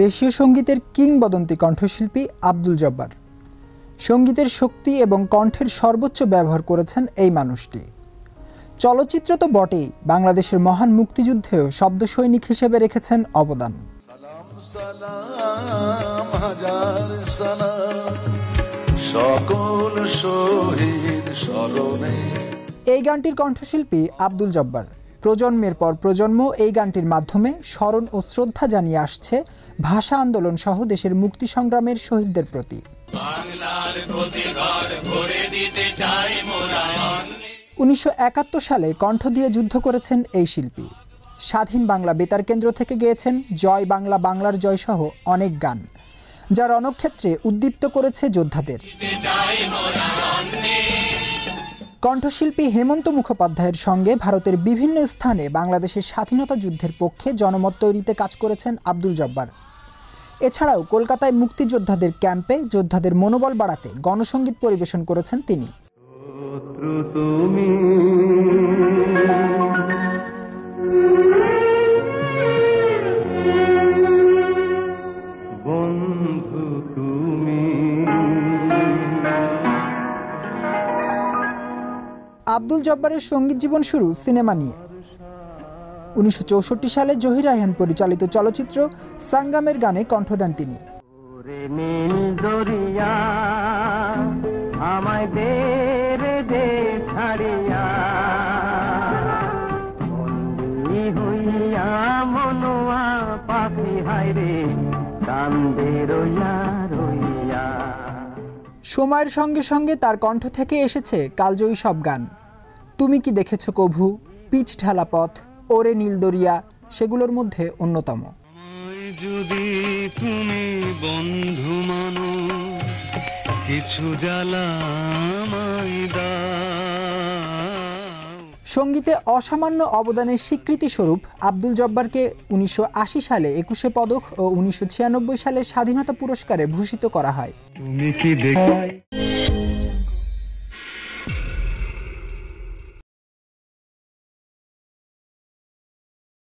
দেশীয় সঙ্গীতের কিংবদন্তি কণ্ঠশিল্পী আব্দুল জব্বার। সঙ্গীতের শক্তি এবং কণ্ঠের সর্বোচ্চ ব্যবহার করেছেন এই মানুষটি। চলচ্চিত্র তো বটেই, বাংলাদেশের মহান মুক্তিযুদ্ধেও শব্দ সৈনিক হিসেবে রেখেছেন অবদান। এই গানটির কণ্ঠশিল্পী আব্দুল জব্বার। প্রজন্মের পর প্রজন্ম এই গানটির মাধ্যমে স্মরণ ও শ্রদ্ধা জানিয়ে আসছে ভাষা আন্দোলন সহ দেশের মুক্তি সংগ্রামের শহীদদের প্রতি। 1971 সালে কণ্ঠ দিয়ে যুদ্ধ করেছেন এই শিল্পী। স্বাধীন বাংলা বেতার কেন্দ্র থেকে গেয়েছেন জয় বাংলা, বাংলার জয় সহ অনেক গান, যা রণক্ষেত্রে উদ্দীপ্ত করেছে যোদ্ধাদের। কণ্ঠশিল্পী হেমন্ত মুখোপাধ্যায়ের সঙ্গে ভারতের বিভিন্ন স্থানে বাংলাদেশের স্বাধীনতা যুদ্ধের পক্ষে জনমত তৈরিতে কাজ করেছেন আব্দুল জব্বার। এছাড়াও কলকাতায় মুক্তিযোদ্ধাদের ক্যাম্পে যোদ্ধাদের মনোবল বাড়াতে গণসঙ্গীত পরিবেশন করেছেন তিনি। আব্দুল জব্বারের সঙ্গীত জীবন শুরু সিনেমা নিয়ে। 1964 সালে জহির রায়হান পরিচালিত চলচ্চিত্র সাঙ্গামের গানে কণ্ঠ দেন তিনি। সময়ের সঙ্গে সঙ্গে তার কণ্ঠ থেকে এসেছে কালজয়ী সব গান। তুমি কি দেখেছো কভু, পিচ ঢালা পথ, ওরে নীল দরিয়া সেগুলোর মধ্যে অন্যতম। যদি তুমি বন্ধু মানো কিছু জ্বালা আমায় দাও। সঙ্গীতে অসামান্য অবদানের স্বীকৃতি স্বরূপ আব্দুল জব্বারকে 1980 সালে 21 পদক ও 1996 সালে স্বাধীনতা পুরস্কারে ভূষিত করা হয়। তুমি কি